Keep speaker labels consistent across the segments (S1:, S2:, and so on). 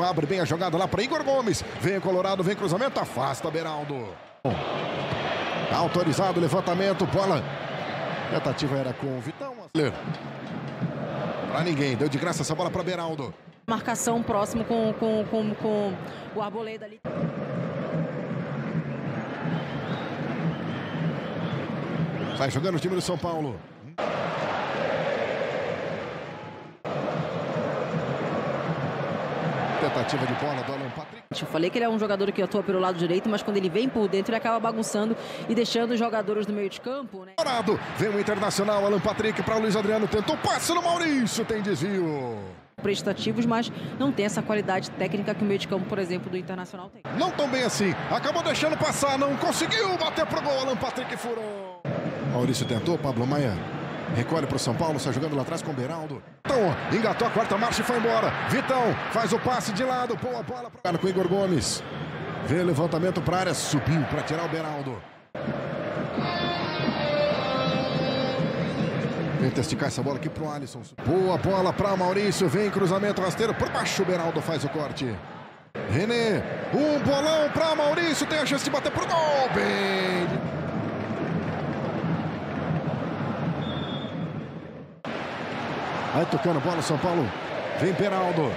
S1: Abre bem a jogada lá para Igor Gomes. Vem o Colorado, vem cruzamento, afasta Beraldo. Autorizado o levantamento, bola. A tentativa era com o Vitão. Para ninguém, deu de graça essa bola para Beraldo.
S2: Marcação próximo com o Arboleda ali.
S1: Sai jogando o time do São Paulo. Tentativa de bola do Alan Patrick.
S2: Eu falei que ele é um jogador que atua pelo lado direito, mas quando ele vem por dentro, ele acaba bagunçando e deixando os jogadores do meio de campo, né?
S1: Vem o Internacional, Alan Patrick para o Luiz Adriano, tentou passe no Maurício, tem desvio.
S2: Prestativos, mas não tem essa qualidade técnica que o meio de campo, por exemplo, do Internacional tem.
S1: Não tão bem assim, acabou deixando passar, não conseguiu bater pro gol, Alan Patrick furou. Maurício tentou, Pablo Maia recolhe para o São Paulo, sai jogando lá atrás com o Beraldo. Então, engatou a quarta marcha e foi embora. Vitão faz o passe de lado, põe a bola para com o Igor Gomes. Vem o levantamento para a área, subiu para tirar o Beraldo. Tenta esticar essa bola aqui pro Alisson. Boa bola para Maurício, vem cruzamento rasteiro, por baixo o Beraldo faz o corte. René, um bolão para Maurício, tem a chance de bater pro gol. Bem... Vai tocando bola, São Paulo. Vem Beraldo.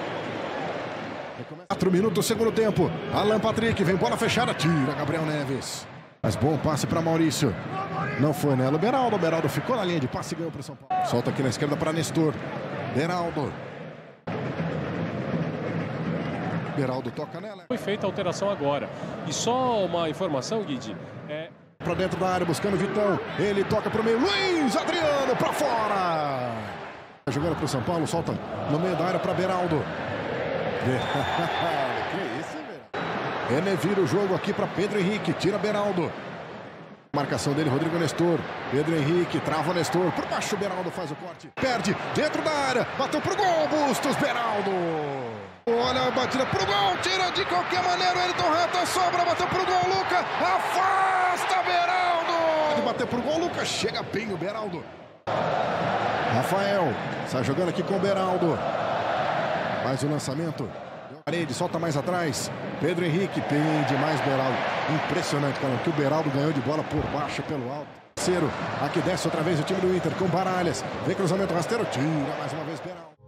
S1: 4 minutos, segundo tempo. Alan Patrick, vem bola fechada, tira Gabriel Neves. Mas bom passe para Maurício. Não foi nela, o Beraldo ficou na linha de passe e ganhou para o São Paulo. Solta aqui na esquerda para Nestor. Beraldo toca nela.
S3: Foi feita a alteração agora. E só uma informação, Guidi.
S1: Para dentro da área, buscando o Vitão. Ele toca para o meio. Luiz Adriano para fora. Jogando para o São Paulo, solta no meio da área para Beraldo. Que isso, velho? René vira o jogo aqui para Pedro Henrique, tira Beraldo. Marcação dele, Rodrigo Nestor. Pedro Henrique, trava o Nestor. Por baixo, o Beraldo faz o corte. Perde, dentro da área. Bateu pro gol, Bustos, Beraldo. Olha a batida pro gol, tira de qualquer maneira. O Elton Rata sobra, bateu pro gol, Luca. Afasta, Beraldo. De bater pro gol, Luca. Chega bem o Beraldo. Rafael, sai jogando aqui com o Beraldo. Faz o lançamento. Parede, solta mais atrás. Pedro Henrique, tem demais Beraldo. Impressionante, cara, que o Beraldo ganhou de bola por baixo, pelo alto. Terceiro, aqui desce outra vez o time do Inter com Baralhas. Vem cruzamento rasteiro, tira mais uma vez Beraldo.